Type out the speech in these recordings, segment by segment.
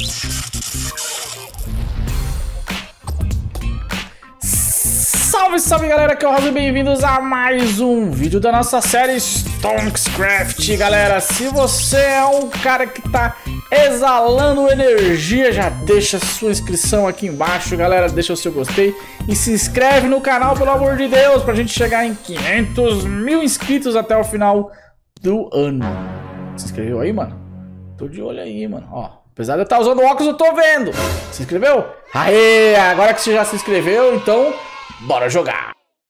Salve, salve galera, aqui é o Rosa e bem-vindos a mais um vídeo da nossa série Stonkscraft. Galera, se você é um cara que tá exalando energia, já deixa sua inscrição aqui embaixo, galera, deixa o seu gostei e se inscreve no canal, pelo amor de Deus, pra gente chegar em 500 mil inscritos até o final do ano. Se inscreveu aí, mano? Tô de olho aí, mano, ó. Apesar de eu estar usando óculos, eu tô vendo. Se inscreveu? Aê, agora que você já se inscreveu, então bora jogar!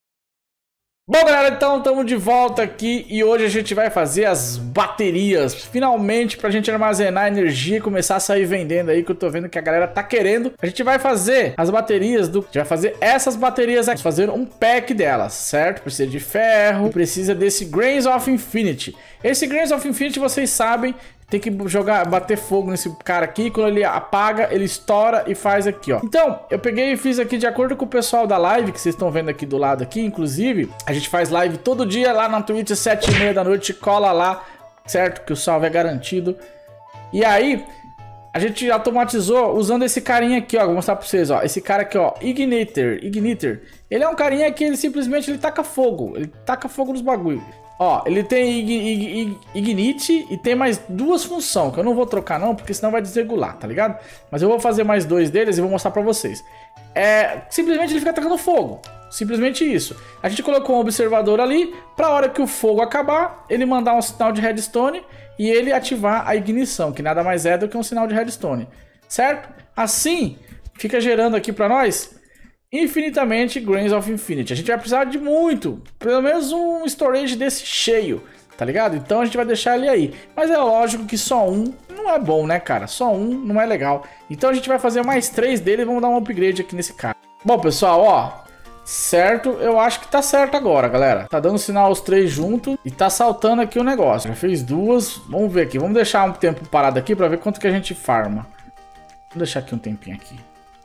Bom, galera, então estamos de volta aqui e hoje a gente vai fazer as baterias, finalmente, pra gente armazenar energia e começar a sair vendendo aí, que eu tô vendo que a galera tá querendo. A gente vai fazer as baterias a gente vai fazer essas baterias aqui, fazer um pack delas, certo? Precisa de ferro, precisa desse Grains of Infinity. Esse Grains of Infinity, vocês sabem, tem que jogar, bater fogo nesse cara aqui. Quando ele apaga, ele estoura e faz aqui, ó. Então, eu peguei e fiz aqui de acordo com o pessoal da live, que vocês estão vendo aqui do lado aqui. Inclusive, a gente faz live todo dia lá na Twitch, 7h30 da noite. Cola lá, certo? Que o salve é garantido. E aí, a gente automatizou usando esse carinha aqui, ó. Vou mostrar pra vocês, ó. Esse cara aqui, ó, Igniter. Ele é um carinha que ele simplesmente taca fogo. Ele taca fogo nos bagulho. Ó, ele tem Ignite e tem mais duas funções, que eu não vou trocar não, porque senão vai desregular, tá ligado? Mas eu vou fazer mais dois deles e vou mostrar pra vocês. Simplesmente ele fica atacando fogo, simplesmente isso. A gente colocou um observador ali, pra hora que o fogo acabar, ele mandar um sinal de redstone e ele ativar a ignição, que nada mais é do que um sinal de redstone, certo? Assim, fica gerando aqui pra nós infinitamente Grains of Infinity. A gente vai precisar de muito, pelo menos um storage desse cheio, tá ligado? Então a gente vai deixar ele aí. Mas é lógico que só um não é bom, né, cara? Só um não é legal. Então a gente vai fazer mais 3 dele e vamos dar um upgrade aqui nesse cara. Bom, pessoal, ó, certo? Eu acho que tá certo agora, galera. Tá dando sinal os 3 juntos e tá saltando aqui o negócio. Já fez 2. Vamos ver aqui. Vamos deixar um tempo parado aqui pra ver quanto que a gente farma. Vou deixar aqui um tempinho aqui.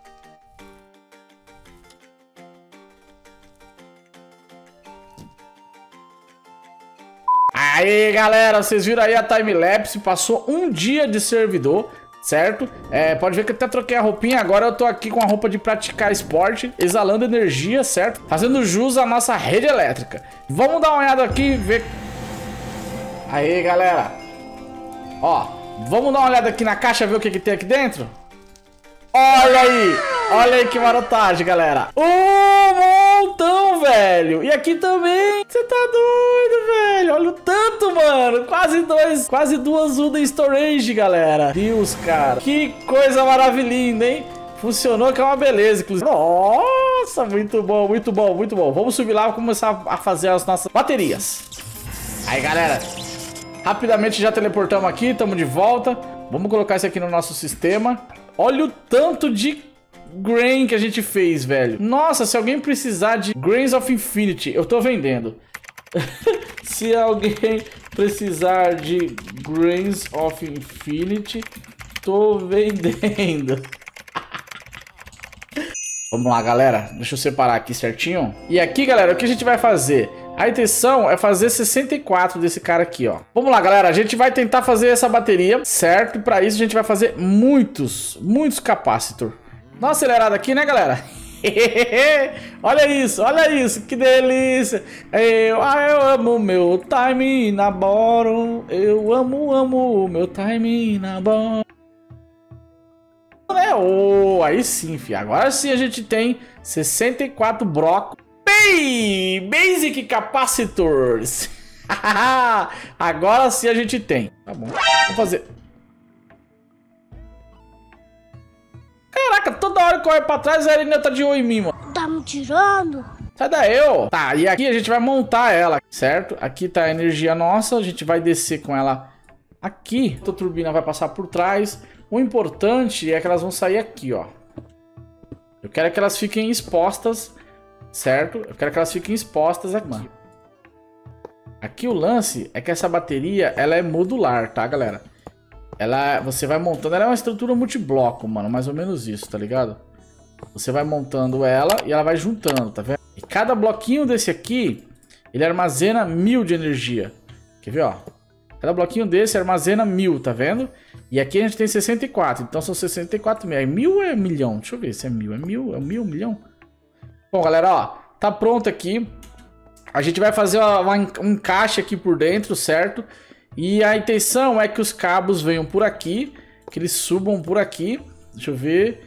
Aí, galera, vocês viram aí a timelapse, passou um dia de servidor, certo? Pode ver que eu até troquei a roupinha, agora eu tô aqui com a roupa de praticar esporte, exalando energia, certo? Fazendo jus à nossa rede elétrica. Vamos dar uma olhada aqui e ver... Aí, galera. Ó, vamos dar uma olhada aqui na caixa, ver o que tem aqui dentro? Olha aí que marotagem, galera. Montão, velho. E aqui também. Você tá doido, velho. Olha o tanto, mano. Quase 2 Uda storage, galera. Deus, cara. Que coisa maravilhosa, hein? Funcionou, que é uma beleza, inclusive. Nossa, muito bom, muito bom, muito bom. Vamos subir lá e começar a fazer as nossas baterias. Aí, galera. Rapidamente já teleportamos aqui, estamos de volta. Vamos colocar isso aqui no nosso sistema. Olha o tanto de grain que a gente fez, velho. Nossa, se alguém precisar de Grains of Infinity, eu tô vendendo. Se alguém precisar de Grains of Infinity, tô vendendo. Vamos lá, galera. Deixa eu separar aqui certinho. E aqui, galera, o que a gente vai fazer? A intenção é fazer 64 desse cara aqui, ó. Vamos lá, galera. A gente vai tentar fazer essa bateria, certo? E pra isso a gente vai fazer muitos capacitor. Dá uma acelerada aqui, né, galera? Olha isso. Que delícia. Eu amo meu time na bottom. Eu amo meu time na bottom. Aí sim, fi. Agora sim a gente tem 64 blocos. Basic Capacitors. Agora sim a gente tem. Tá bom. Vamos fazer. Caraca, toda hora que eu olho pra trás a Erina tá de olho em mim, mano. Tá me tirando? Sai daí, ó. Tá, e aqui a gente vai montar ela, certo? Aqui tá a energia nossa. A gente vai descer com ela aqui. A turbina vai passar por trás. O importante é que elas vão sair aqui, ó. Eu quero que elas fiquem expostas, certo? Eu quero que elas fiquem expostas aqui. Aqui o lance é que essa bateria, ela é modular, tá, galera? Você vai montando, ela é uma estrutura multibloco, mano, mais ou menos isso, tá ligado? Você vai montando ela e ela vai juntando, tá vendo? E cada bloquinho desse aqui, ele armazena 1000 de energia. Quer ver, ó? Cada bloquinho desse armazena 1000, tá vendo? E aqui a gente tem 64, então são 64 mil. É mil ou é milhão? Deixa eu ver se é mil. É mil? É mil, milhão? Bom, galera, ó, tá pronto aqui. A gente vai fazer um encaixe aqui por dentro, certo? E a intenção é que os cabos venham por aqui, que eles subam por aqui. Deixa eu ver.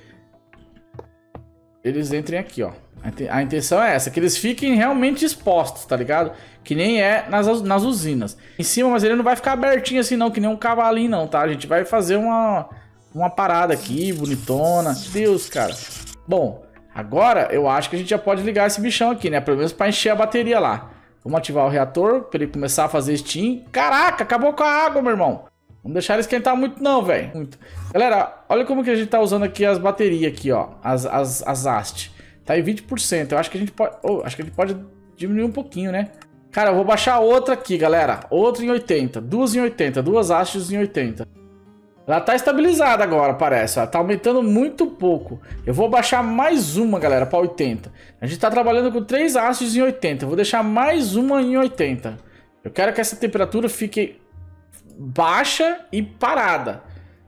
Eles entrem aqui, ó. A intenção é essa, que eles fiquem realmente expostos, tá ligado? Que nem é nas usinas. Em cima, mas ele não vai ficar abertinho assim não, que nem um cavalinho não, tá? A gente vai fazer uma parada aqui, bonitona. Deus, cara. Bom, agora eu acho que a gente já pode ligar esse bichão aqui, né? Pelo menos pra encher a bateria lá. Vamos ativar o reator pra ele começar a fazer steam. Caraca, acabou com a água, meu irmão. Não deixar ele esquentar muito não, velho. Muito. Galera, olha como que a gente tá usando aqui as baterias aqui, ó. As AST. Tá em 20%. Eu acho que a gente pode... acho que a gente pode diminuir um pouquinho, né? Cara, eu vou baixar outra aqui, galera. Outra em 80. Duas em 80. Duas hastes em 80. Ela tá estabilizada agora, parece. Ela tá aumentando muito pouco. Eu vou baixar mais uma, galera, pra 80. A gente tá trabalhando com 3 hastes em 80. Eu vou deixar mais uma em 80. Eu quero que essa temperatura fique baixa e parada.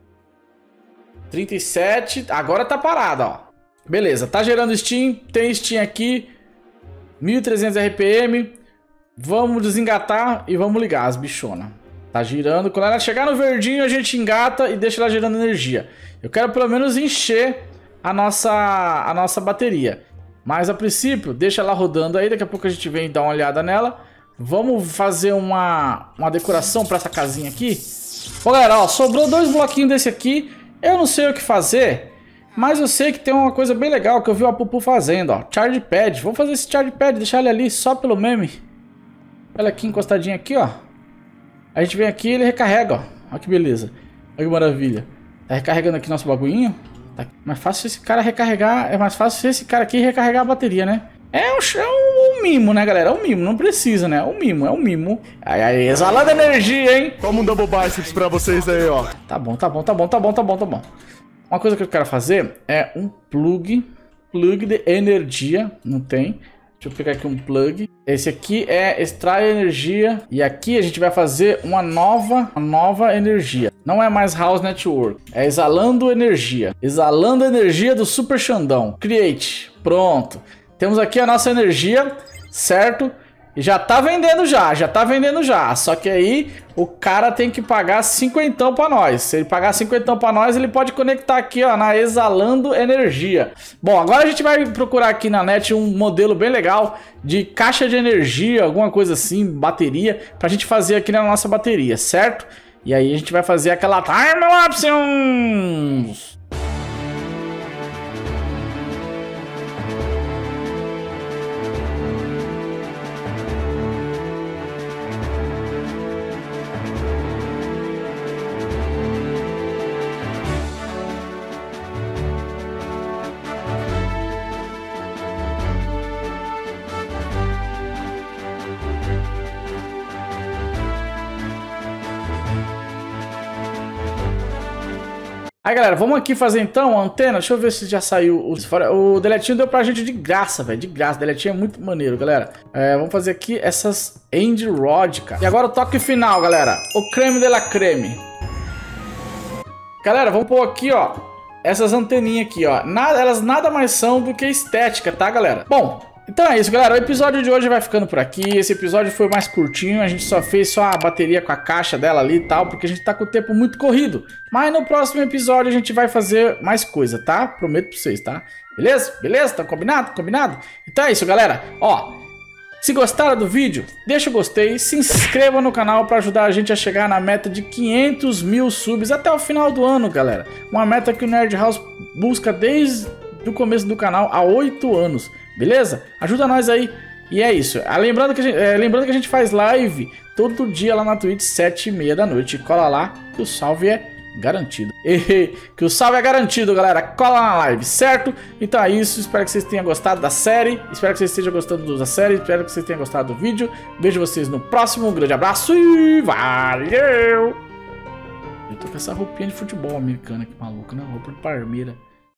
37. Agora tá parada, ó. Beleza, tá gerando Steam, tem Steam aqui, 1300 RPM, vamos desengatar e vamos ligar as bichonas. Tá girando, quando ela chegar no verdinho a gente engata e deixa ela gerando energia. Eu quero pelo menos encher a nossa bateria, mas a princípio deixa ela rodando aí, daqui a pouco a gente vem dar uma olhada nela. Vamos fazer uma decoração para essa casinha aqui. Bom, galera, ó, sobrou 2 bloquinhos desse aqui, eu não sei o que fazer. Mas eu sei que tem uma coisa bem legal que eu vi o Apupu fazendo, ó. Charge pad. Vamos fazer esse charge pad, deixar ele ali só pelo meme. Olha aqui, encostadinho aqui, ó. A gente vem aqui e ele recarrega, ó. Olha que beleza. Olha que maravilha. Tá recarregando aqui nosso bagulhinho. Tá mais fácil esse cara recarregar. É mais fácil esse cara aqui recarregar a bateria, né? É um mimo, né, galera? É um mimo, não precisa, né? É um mimo, é um mimo. Aí, exalando energia, hein? Toma um double biceps pra vocês aí, ó. Tá bom, tá bom, tá bom, tá bom, tá bom, tá bom. Uma coisa que eu quero fazer é um plug de energia, não tem. Deixa eu pegar aqui um plug. Esse aqui é extrai energia e aqui a gente vai fazer uma nova energia. Não é mais House Network, é exalando energia. Exalando energia do Super Xandão. Create, pronto. Temos aqui a nossa energia, certo? E já tá vendendo já tá vendendo já. Só que aí o cara tem que pagar 50 pra nós. Se ele pagar 50 pra nós, ele pode conectar aqui, ó, na Exalando Energia. Bom, agora a gente vai procurar aqui na net um modelo bem legal de caixa de energia, alguma coisa assim, bateria, pra gente fazer aqui na nossa bateria, certo? E aí a gente vai fazer aquela Time Options. Aí, galera, vamos aqui fazer então a antena. Deixa eu ver se já saiu o deletinho deu pra gente de graça, velho. De graça, o deletinho é muito maneiro, galera. Vamos fazer aqui essas end rod, cara. E agora o toque final, galera. O creme de la creme. Galera, vamos pôr aqui, ó, essas anteninhas aqui, ó. Elas nada mais são do que estética, tá, galera? Bom, então é isso, galera. O episódio de hoje vai ficando por aqui. Esse episódio foi mais curtinho. A gente só fez só a bateria com a caixa dela ali e tal, porque a gente tá com o tempo muito corrido. Mas no próximo episódio a gente vai fazer mais coisa, tá? Prometo pra vocês, tá? Beleza? Beleza? Tá combinado? Combinado? Então é isso, galera. Ó, se gostaram do vídeo, deixa o gostei. Se inscreva no canal pra ajudar a gente a chegar na meta de 500 mil subs até o final do ano, galera. Uma meta que o Nerd House busca desde o começo do canal há 8 anos. Beleza? Ajuda nós aí. E é isso. Lembrando que a gente faz live todo dia lá na Twitch, 7h30 da noite. Cola lá que o salve é garantido. Que o salve é garantido, galera. Cola na live, certo? Então é isso. Espero que vocês tenham gostado da série. Espero que vocês estejam gostando da série. Espero que vocês tenham gostado do vídeo. Vejo vocês no próximo. Um grande abraço e valeu! Eu tô com essa roupinha de futebol americana aqui, maluco, né? Roupa de Parmeira.